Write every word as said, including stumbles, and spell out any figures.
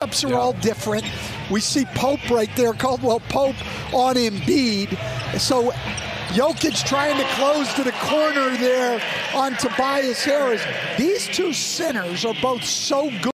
Ups are all different. We see Pope right there, Caldwell Pope on Embiid. So Jokic trying to close to the corner there on Tobias Harris. These two centers are both so good.